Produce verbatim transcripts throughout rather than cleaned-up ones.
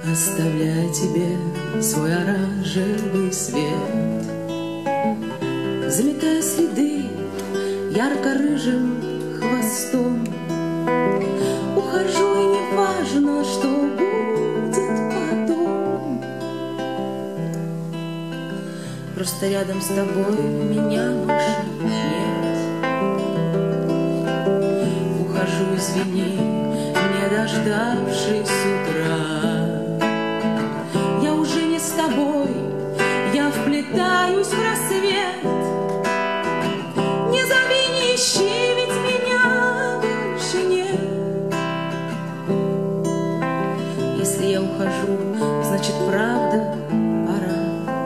оставляя тебе свой оранжевый свет, заметая следы ярко-рыжим хвостом. Ухожу, и не важно, что будет потом. Просто рядом с тобой меня больше нет. Ухожу, извини, не дождавшись утра. Я уже не с тобой, я вплетаюсь в рассвет. Не зови, не ищи, ведь меня больше нет. Если я ухожу, значит, правда пора.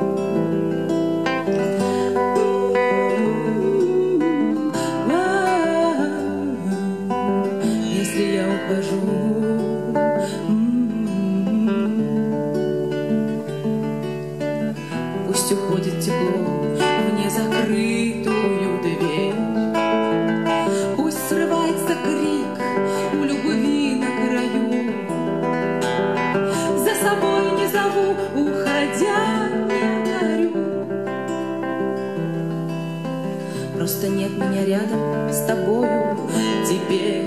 Если я ухожу, пусть уходит тепло в незакрытую дверь. Пусть срывается крик у любви на краю. За собой не зову, уходя не горю. Просто нет меня рядом с тобою теперь.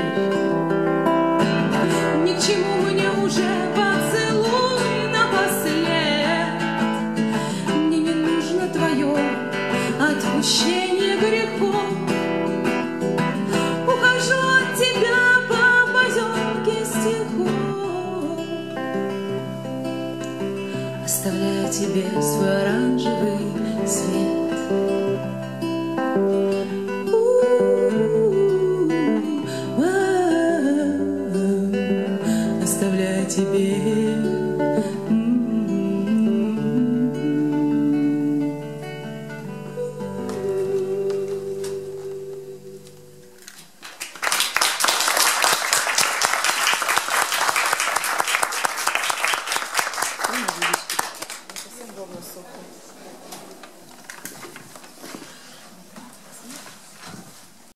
Ни к чему мне уже поцелуй напослед. Мне не нужно твое отпущение грехов. Ухожу от тебя по поземке стихов, оставляя тебе свой оранжевый свет. Оставляя тебе. Надеюсь.